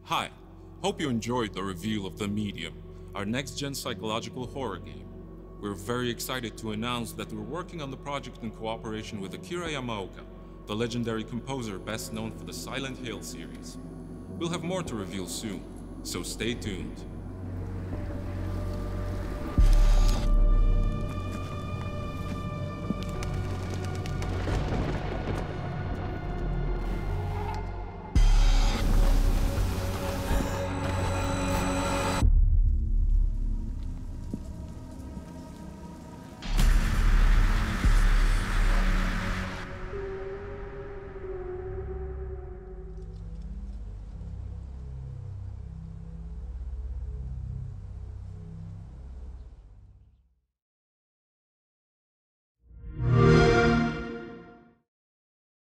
Hi, hope you enjoyed the reveal of The Medium, our next-gen psychological horror game. We're very excited to announce that we're working on the project in cooperation with Akira Yamaoka, the legendary composer best known for the Silent Hill series. We'll have more to reveal soon, so stay tuned.